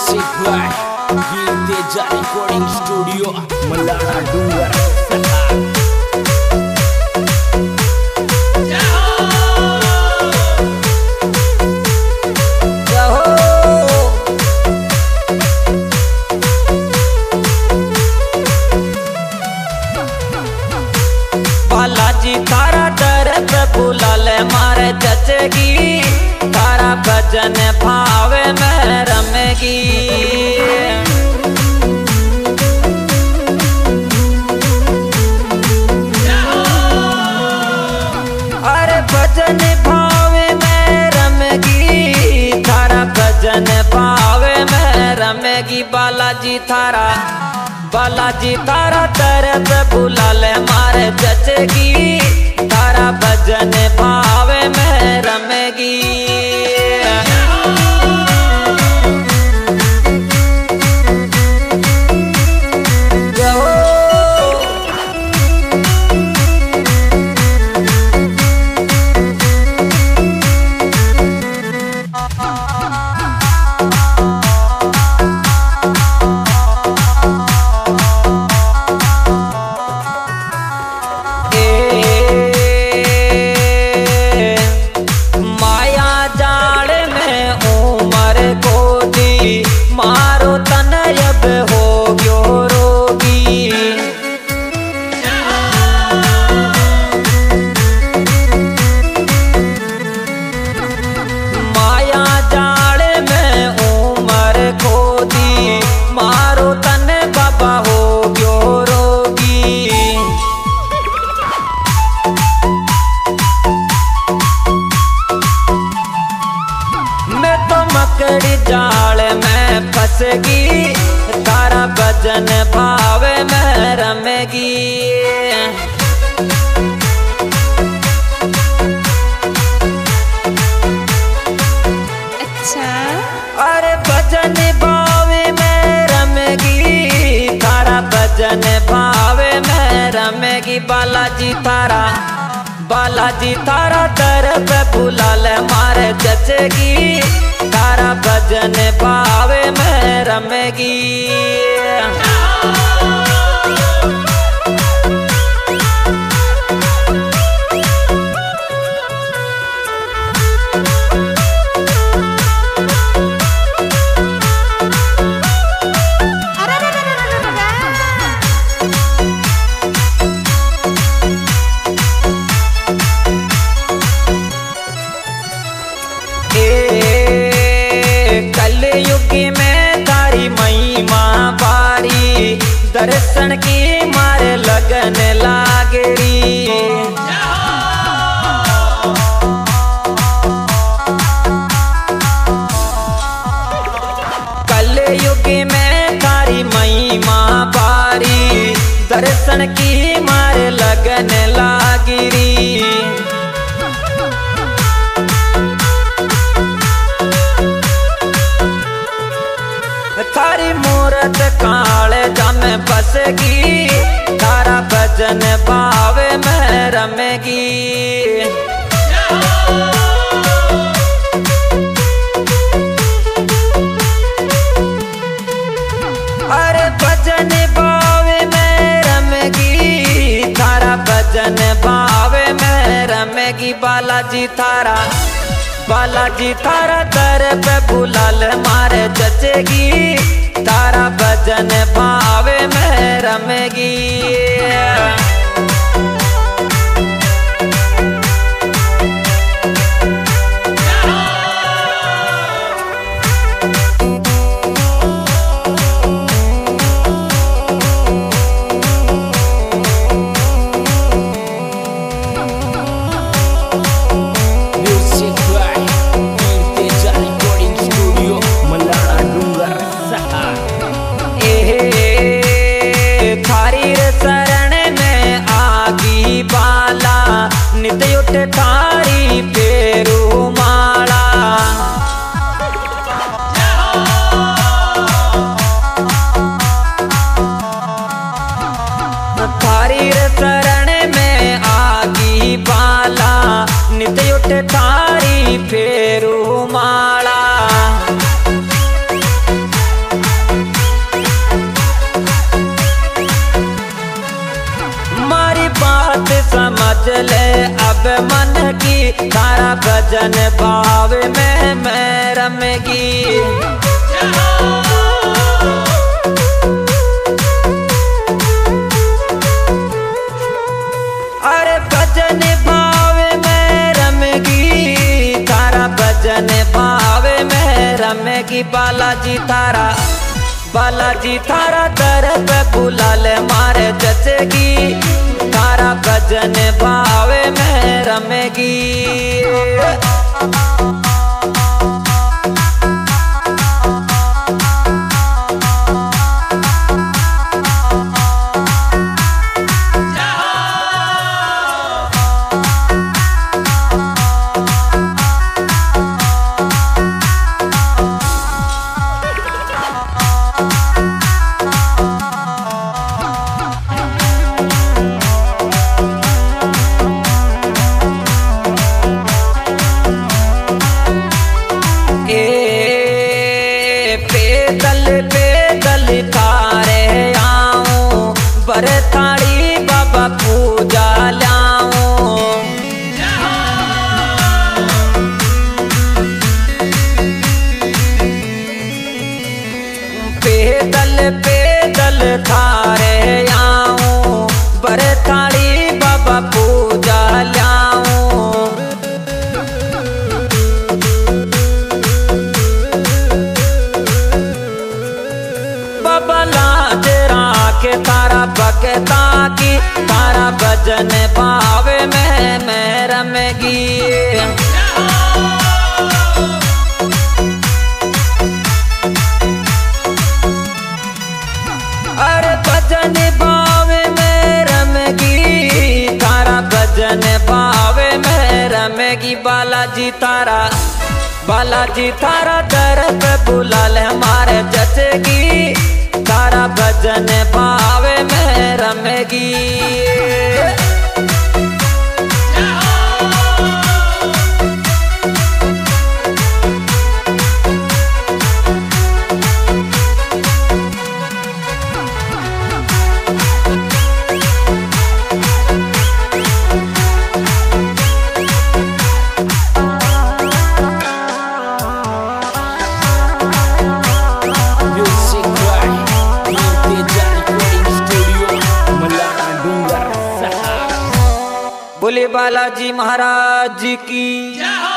Music by Veer Teja recording studio Malana Doongar. Balaji तारा दर पे बुला ले मारे जचेगी, तारा भजन भावे में रमेगी। अरे भजन भावे में रमेगी, तारा भजन भावे में रमेगी। बालाजी तारा दर पे बुला ले मारे जचेगी, तारा भजन भावे में रमेगी। मारो तन अब हो गयो रोगी, माया जाल में उमर खो दी, मारो तन बाबा हो गयो रोगी। मैं तो मकड़ी जाल में फंसेगी, तारा भजन भावे में रमेगी। अच्छा अरे भजन भावे में रमेगी, तारा भजन भावे में रमेगी। बालाजी तारा दर पे बुला ले मारे जचेगी, तारा भजन भावे में रमेगी। कलयुगी में तारी महिमा बारी, दर्शन की मारे लगन लागरी। कलयुगी में तारी महिमा बारी, दर्शन की मारे लगन लागरी। थारी मूरत काले जम बसगी, तारा भजन भावे में रमेगी। अरे भजन भावे में रमेगी, तारा भजन भावे में रमेगी। बालाजी तारा दर पे बुला ले मारे जचेगी, तारा भजन भावे में रमेगी। Music by Veer Teja recording studio Malana Doongar. थारी शरण में आगी बाला, नित उठ थारी फेरू माला। थारी शरण में आगी बाला, नित उठ थारी फेरू माला। नाच ले अब मन की, तारा भजन भाव में मैं रमेगी। अरे भजन भाव में रमेगी, तारा भजन भाव में रमेगी। बालाजी थारा दर पे बुला ले मारे जचेगी, तारा भजन भाव में रमेगी। पैदल थारे आऊं, बरे थाड़ी बाबा पूजा लाऊं। पैदल थारे आऊं, बरे थाड़ी बाबा पूजा लाऊं। के तारा भगता की, तारा भजन भाव में मैं रमेगी। अरे भजन भाव में रमेगी, तारा भजन भाव में रमेगी। बालाजी थारा दर पे बुला ले हमारे जचेगी, तारा भजन भाव में रमेगी। बोले बालाजी महाराज की।